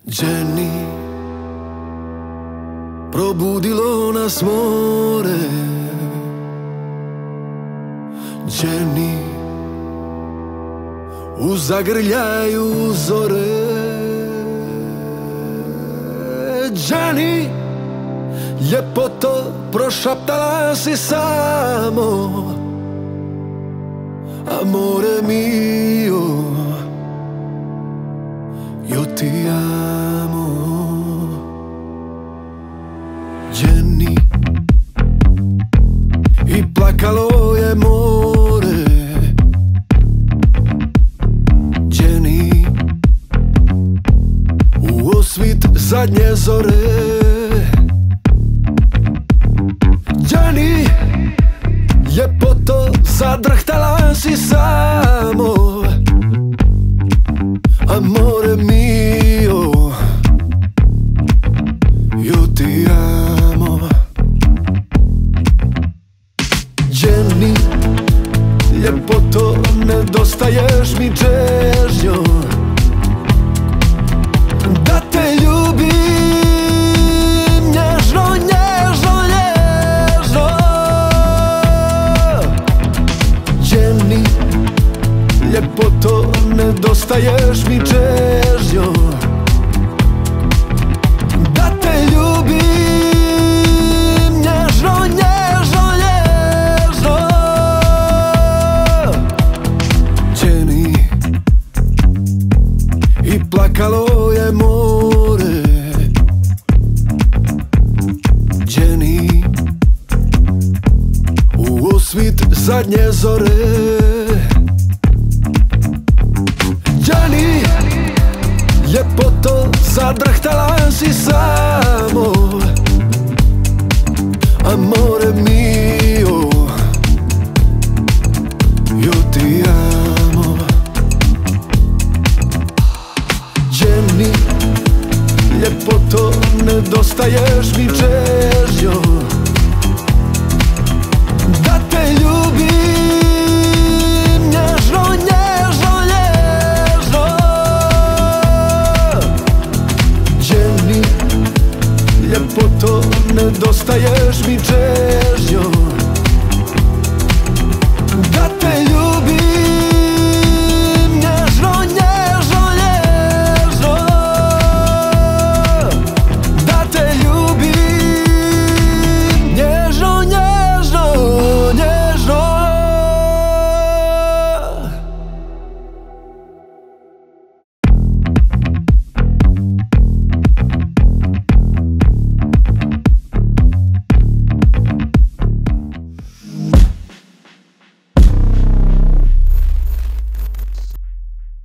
Jenny, probudilo nas more. Jenny, u zagrljaju zore. Jenny, ljepoto prošaptala si samo. Amore mio, io ti amo. Jenny, i plakalo je more. Jenny, u osvit zadnje zore. Jenny, ljepoto zadrhtala si samo. Amore mio, io ti amo. Jenny, ljepoto, nedostaješ mi čežnjo. Da te ljubim nježno, nježno, nježno. Jenny, ljepoto, nedostaješ mi čežnjo. Da te ljubim nježno, nježno, nježno. Jenny, i plakalo je more. Jenny, u osvit zadnje zore. Jenny, ljepoto zadrhtala si samo. Amore mio, io ti amo. Jenny, ljepoto, nedostaješ mi čežnjo.